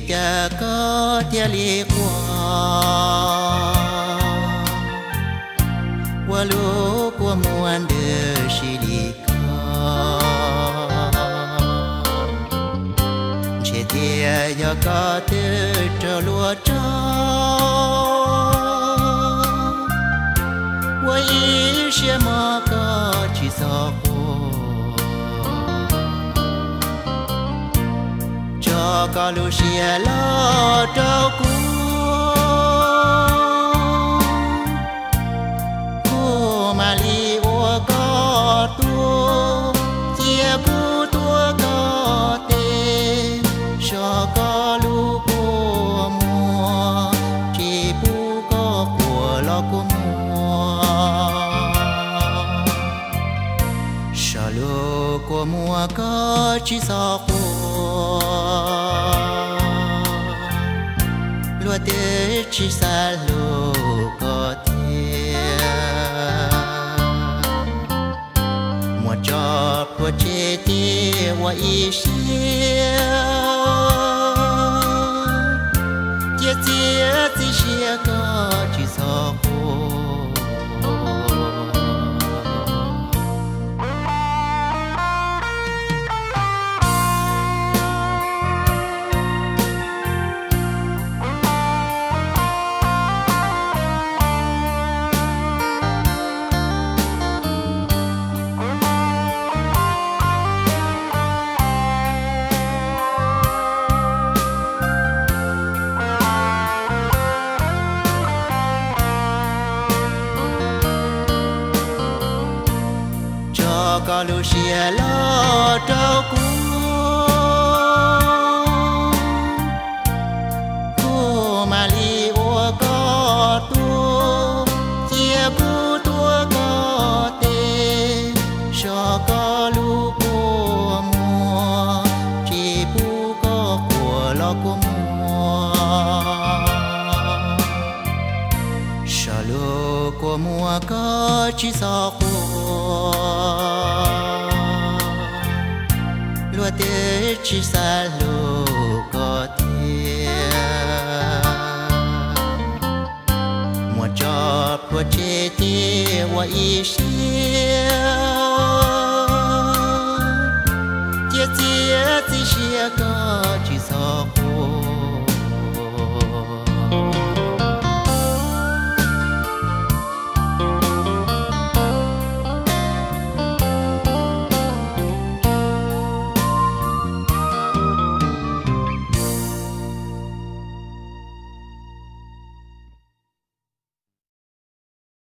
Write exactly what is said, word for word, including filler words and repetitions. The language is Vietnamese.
cha có tia li qua qua lúa qua muôn đời chỉ li có chỉ tia giờ có từ trở lúa cho qua ý sẽ mà có chỉ sao cho có lu xia lo trâu cú cú mà li ô có tua chia cú tua có tê cho có lu của mùa chỉ bu có của lo của mùa cho lu của mùa có chỉ sao lúa tết chỉ xa lúa có thể mua cho lúa chế tê và ý xia chia chia chỉ xia có chỉ sao có lu xia lo trâu cú cú mà li ô có tua chia cú tua có tê cho có lu của mùa chỉ bu có của lo của mùa cho lu của mùa có chỉ sao lúa tết chỉ xa lúa có thể mua cho lúa chế tê và ý xia chia chia chia chia có